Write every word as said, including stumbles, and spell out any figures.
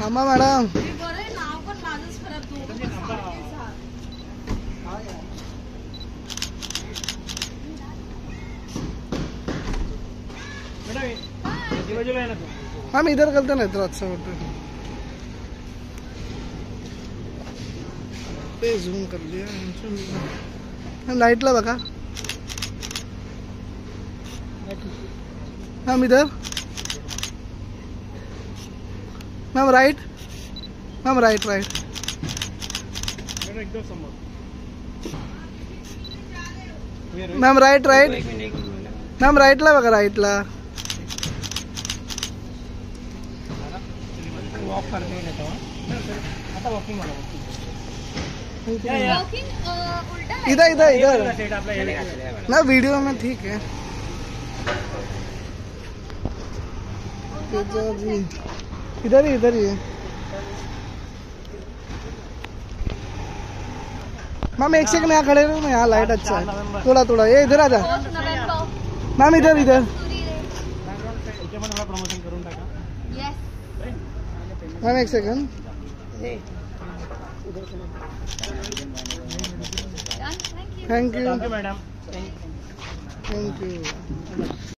थांबा मॅडम. हम इधर करते नाही तर अच्छा वाटतं. पे झूम कर दिया. लाईटला बघा. हम इधर. Ma'am right. Ma'am right right. Ma'am right right. Ma'am राइटला बघा राइटला. वॉक करते आता वॉकिंग इधर इधर इधर ना वीडियो में ठीक है. जी इधर ही इधर ही है. मैम एक सेकंड यहाँ खड़े रहो ना. यहाँ लाइट अच्छा है. थोड़ा थोड़ा ये इधर आ जा. मैम इधर इधर. मैम एक second. Thank you madam. Thank you.